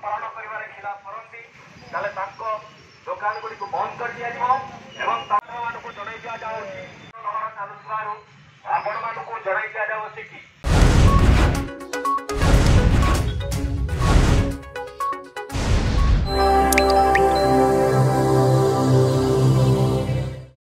पालन कर खिलाफ करती दुकान गुड़ी को बंद कर दिया मान को जन दि जाऊँगी चलुवर आपण मान जन दि जाऊँगी कि